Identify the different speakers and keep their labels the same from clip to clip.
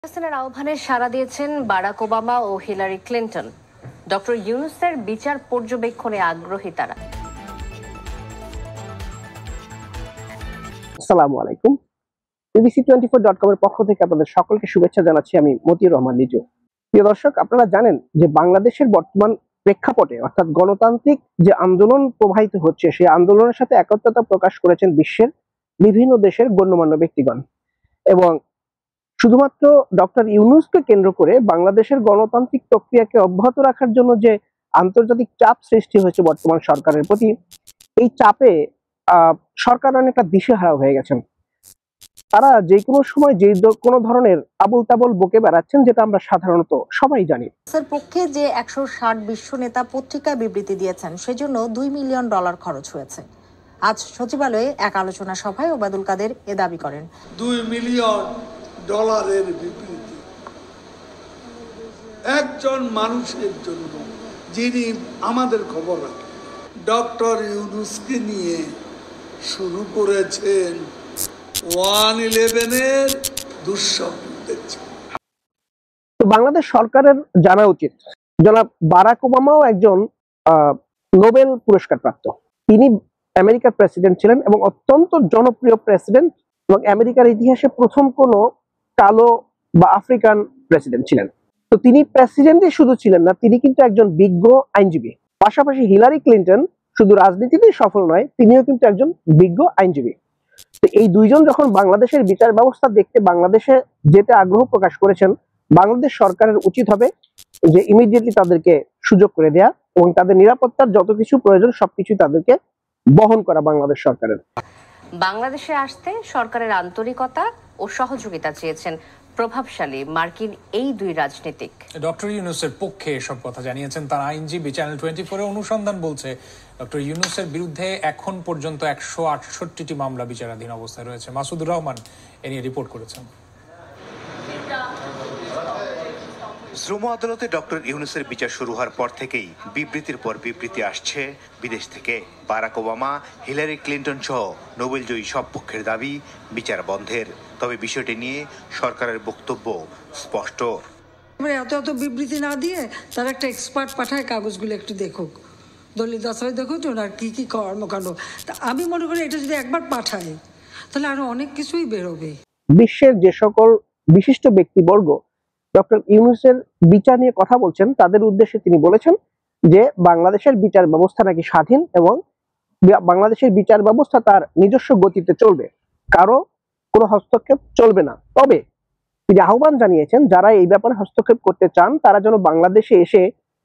Speaker 1: হাসানের আহ্বানে সাড়া দিয়েছেন বারাক ওবামা ও হিলারি ক্লিন্টন। ডক্টর ইউনূসের বিচার পর্যবেক্ষণে আগ্রহী তারা।
Speaker 2: আসসালামু আলাইকুম। BBC24.com এর পক্ষ থেকে আপনাদের সকলকে শুভেচ্ছা জানাচ্ছি। আমি মতিউর রহমান লিটু। প্রিয় দর্শক, আপনারা জানেন যে বাংলাদেশের বর্তমান প্রেক্ষাপটে অর্থাৎ গণতান্ত্রিক যে আন্দোলন প্রবাহিত হচ্ছে, সেই আন্দোলনের সাথে একত্রতা প্রকাশ করেছেন বিশ্বের বিভিন্ন দেশের গণ্যমান্য ব্যক্তিগণ। এবং শুধুমাত্র ডক্টর ইউনূসকে কেন্দ্র করে বাংলাদেশের গণতান্ত্রিক প্রক্রিয়াকে অব্যাহত রাখার জন্য যে আন্তর্জাতিক চাপ সৃষ্টি হয়েছে বর্তমান সরকারের প্রতি, এই চাপে সরকার অনেকটা দিশেহারা হয়ে গেছেন। তারা যে কোনো সময় যে কোনো ধরনের আবল তাবল বকে বেড়াচ্ছেন, যেটা আমরা সাধারণত সবাই জানি।
Speaker 3: এর পক্ষে যে 160 বিশ্ব নেতা পত্রিকায় বিবৃতি দিয়েছেন, সেজন্য $2 মিলিয়ন খরচ হয়েছে। আজ সচিবালয়ে এক আলোচনা সভায় ওবায়দুল কাদের এ দাবি করেন।
Speaker 4: $2 মিলিয়ন বিবৃতি একজন মানুষের জন্য, যিনি আমাদের খবর রাখেন। ডক্টর ইউনূসকে নিয়ে শুরু করেছেন 1/11-এর দুঃস্বপ্ন দেখছেন।
Speaker 2: তো বাংলাদেশ সরকারের জানা উচিত, জনাব বারাক ওবামাও একজন নোবেল পুরস্কার প্রাপ্ত। তিনি আমেরিকার প্রেসিডেন্ট ছিলেন এবং অত্যন্ত জনপ্রিয় প্রেসিডেন্ট, এবং আমেরিকার ইতিহাসে প্রথম কোনো কালো বা আফ্রিকান প্রেসিডেন্ট ছিলেন। তো তিনি প্রেসিডেন্টই শুধু ছিলেন না, তিনি কিন্তু একজন বিজ্ঞ আইনজীবী। পাশাপাশি হিলারি ক্লিন্টন শুধু রাজনীতিতেই সফল নয়, তিনিও কিন্তু একজন বিজ্ঞ আইনজীবী। তো এই দুইজন যখন বাংলাদেশের বিচার ব্যবস্থা দেখতে বাংলাদেশে যেতে আগ্রহ প্রকাশ করেছেন, বাংলাদেশ সরকারের উচিত হবে যে ইমিডিয়েটলি তাদেরকে সুযোগ করে দেয়া এবং তাদের নিরাপত্তার যত কিছু প্রয়োজন সবকিছু তাদেরকে বহন করা বাংলাদেশ সরকারের।
Speaker 1: বাংলাদেশে আসতে সরকারের আন্তরিকতা ও সহযোগিতা চেয়েছেন প্রভাবশালী মার্কিন এই দুই রাজনীতিক।
Speaker 5: ডক্টর ইউনূসের পক্ষে এসব কথা জানিয়েছেন তার আইনজীবী। চ্যানেল 24-এর অনুসন্ধান বলছে ডক্টর ইউনূসের বিরুদ্ধে এখন পর্যন্ত 168টি মামলা বিচারাধীন অবস্থায় রয়েছে। মাসুদুর রহমান এ নিয়ে রিপোর্ট করেছেন।
Speaker 6: শ্রম আদালতে ডক্টর ইউনূসের বিচার শুরু হওয়ার পর থেকেই বিবৃতির পর বিবৃতি আসছে বিদেশ থেকে। বারাক ওবামা, হিলারি ক্লিন্টন সহ নোবেলজয়ী সব পক্ষের দাবি বিচার বন্ধের। তবে বিষয়টি নিয়ে সরকারের বক্তব্য স্পষ্ট।
Speaker 7: এত বিবৃতি না দিয়ে তারা একটা এক্সপার্ট পাঠায়, কাগজগুলো একটু দেখুক, দলিল দস্তাবেজ দেখুক যে ওনার কী কী কর্মকাণ্ড। তা আমি মনে করি এটা যদি একবার পাঠায় তাহলে আরো অনেক কিছুই বেরোবে।
Speaker 2: বিশ্বের যে সকল বিশিষ্ট ব্যক্তিবর্গ ডক্টর ইউনূসের বিচার নিয়ে কথা বলছেন, তাদের উদ্দেশ্যে তিনি বলেছেন যে বাংলাদেশের বিচার ব্যবস্থা নাকি স্বাধীন এবং বাংলাদেশের বিচার ব্যবস্থা তার নিজস্ব গতিতে চলবে, কারো কোনো হস্তক্ষেপ চলবে না। তবে তিনি আহ্বান জানিয়েছেন যারা এই ব্যাপারে হস্তক্ষেপ করতে চান তারা যেন বাংলাদেশে এসে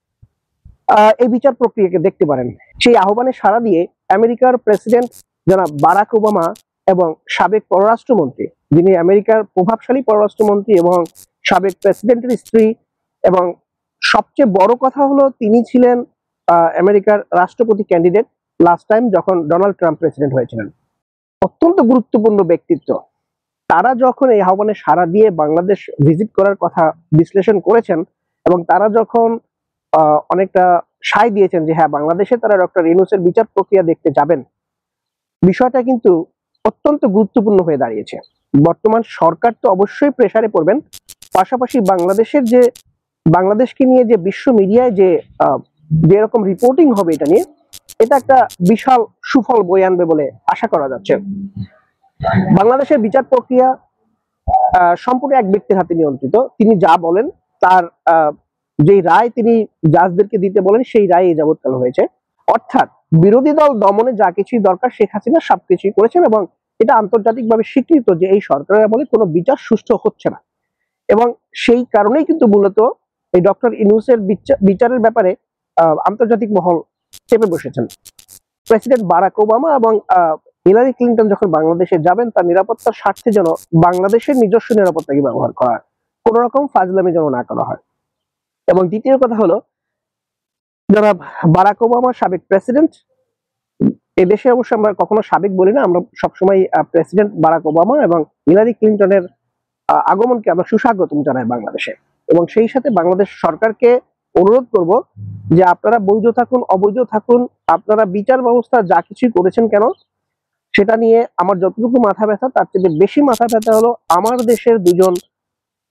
Speaker 2: এই বিচার প্রক্রিয়াকে দেখতে পারেন। সেই আহ্বানে সাড়া দিয়ে আমেরিকার প্রেসিডেন্ট জনাব বারাক ওবামা এবং সাবেক পররাষ্ট্রমন্ত্রী, যিনি আমেরিকার প্রভাবশালী পররাষ্ট্রমন্ত্রী এবং সাবেক প্রেসিডেন্টের স্ত্রী, এবং সবচেয়ে বড় কথা হলো তিনি ছিলেন আমেরিকার রাষ্ট্রপতি ক্যান্ডিডেট লাস্ট টাইম যখন ডোনাল্ড ট্রাম্প প্রেসিডেন্ট হয়েছিলেন। অত্যন্ত গুরুত্বপূর্ণ ব্যক্তিত্ব। তারা যখন এই আহ্বানে সাড়া দিয়ে বাংলাদেশ ভিজিট করার কথা বিশ্লেষণ করেছেন এবং তারা যখন অনেকটা সায় দিয়েছেন যে হ্যাঁ, বাংলাদেশে তারা ডক্টর ইউনূসের বিচার প্রক্রিয়া দেখতে যাবেন, বিষয়টা কিন্তু অত্যন্ত গুরুত্বপূর্ণ হয়ে দাঁড়িয়েছে। বর্তমান সরকার তো অবশ্যই প্রেসারে পড়বেন, পাশাপাশি বাংলাদেশকে নিয়ে যে বিশ্ব মিডিয়ায় যে রকম রিপোর্টিং হবে এটা নিয়ে, এটা একটা বিশাল সুফল বয়ে আনবে বলে আশা করা যাচ্ছে। বাংলাদেশের বিচার প্রক্রিয়া সম্পূর্ণ এক ব্যক্তির হাতে নিয়ন্ত্রিত। তিনি যা বলেন তার যেই রায় তিনি জাজদেরকে দিতে বলেন সেই রায় এই যাবৎকাল হয়েছে। অর্থাৎ বিরোধী দল দমনে যা কিছুই দরকার শেখ হাসিনা সবকিছুই করেছেন, এবং এটা আন্তর্জাতিকভাবে স্বীকৃত যে এই সরকারের আমলে কোনো বিচার সুষ্ঠু হচ্ছে না। এবং সেই কারণেই কিন্তু মূলত এই ডক্টর ইউনূসের বিচারের ব্যাপারে আন্তর্জাতিক মহল চেপে বসেছেন। প্রেসিডেন্ট বারাক ওবামা এবং হিলারি ক্লিন্টন যখন বাংলাদেশে যাবেন, তার নিরাপত্তার স্বার্থে যেন বাংলাদেশের নিজস্ব নিরাপত্তাকে ব্যবহার করা হয়, কোন রকম ফাজলামি যেন না করা হয়। এবং দ্বিতীয় কথা হলো, জনাব বারাক ওবামা সাবেক প্রেসিডেন্ট, এদেশে অবশ্য আমরা কখনো সাবেক বলি না, আমরা সবসময় প্রেসিডেন্ট বারাক ওবামা এবং হিলারি ক্লিন্টনের আগমনকে আমরা সুস্বাগতম জানাই বাংলাদেশে। এবং সেই সাথে বাংলাদেশ সরকারকে অনুরোধ করব যে আপনারা বৈধ থাকুন অবৈধ থাকুন, আপনারা বিচার ব্যবস্থা যা কিছুই করেছেন কেন সেটা নিয়ে আমার যতটুকু মাথা ব্যথা, তার চেয়ে বেশি মাথা ব্যথা হলো আমার দেশের দুজন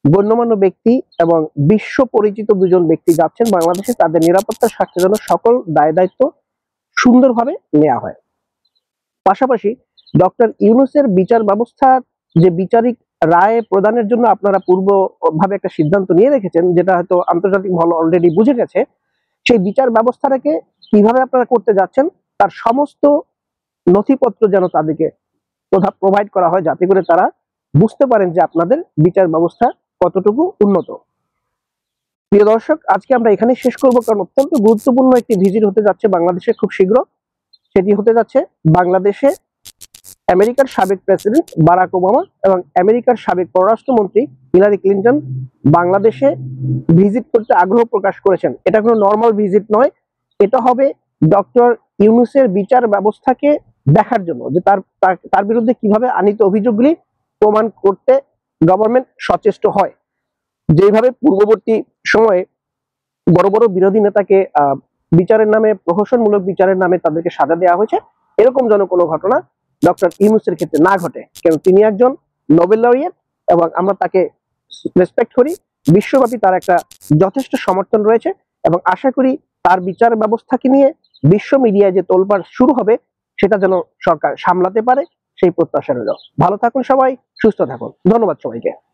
Speaker 2: গণ্যমান্য ব্যক্তি এবং বিশ্ব পরিচিত দুজন ব্যক্তি যাচ্ছেন বাংলাদেশে, তাদের নিরাপত্তার স্বার্থের জন্য সকল দায় দায়িত্ব সুন্দরভাবে নেওয়া হয়। পাশাপাশি ডক্টর ইউনূসের বিচার ব্যবস্থার যে বিচারিক রায় প্রদানের জন্য আপনারা পূর্বভাবে একটা সিদ্ধান্ত নিয়ে রেখেছেন, যেটা হয়তো আন্তর্জাতিক মহল অলরেডি বুঝে গেছে, সেই বিচার ব্যবস্থাটাকে কিভাবে আপনারা করতে যাচ্ছেন তার সমস্ত নথিপত্র যেন তাদেরকে প্রোভাইড করা হয়, যাতে করে তারা বুঝতে পারেন যে আপনাদের বিচার ব্যবস্থা কতটুকু উন্নত। প্রিয় দর্শক, আজকে আমরা এখানে শেষ করব, কারণ অত্যন্ত গুরুত্বপূর্ণ একটি ভিজিট হতে যাচ্ছে বাংলাদেশে খুব শীঘ্র। সেটি হতে যাচ্ছে বাংলাদেশে আমেরিকার সাবেক প্রেসিডেন্ট বারাক ওবামা এবং আমেরিকার সাবেক পররাষ্ট্রমন্ত্রী হিলারি ক্লিন্টন বাংলাদেশে ভিজিট করতে আগ্রহ প্রকাশ করেছেন। এটা কোনো নর্মাল ভিজিট নয়, এটা হবে ডক্টর ইউনূসের বিচার ব্যবস্থাকে দেখার জন্য, যে তার বিরুদ্ধে কিভাবে আনীত অভিযোগগুলি প্রমাণ করতে গভর্নমেন্ট সচেষ্ট হয়। যেভাবে পূর্ববর্তী সময়ে বড় বড় বিরোধী নেতাকে বিচারের নামে, প্রহসনমূলক বিচারের নামে তাদেরকে সাজা দেওয়া হয়েছে, এরকম যেন কোনো ঘটনা ডক্টর ইউনূসের ক্ষেত্রে না ঘটে। কারণ তিনি একজন নোবেল লরিয়েট এবং আমরা তাকে রেসপেক্ট করি, বিশ্বব্যাপী তার একটা যথেষ্ট সমর্থন রয়েছে এবং আশা করি তার বিচার ব্যবস্থাকে নিয়ে বিশ্ব মিডিয়ায় যে তোলপাড় শুরু হবে সেটা যেন সরকার সামলাতে পারে, সেই প্রত্যাশা রইল। ভালো থাকুন সবাই, সুস্থ থাকুন, ধন্যবাদ সবাইকে।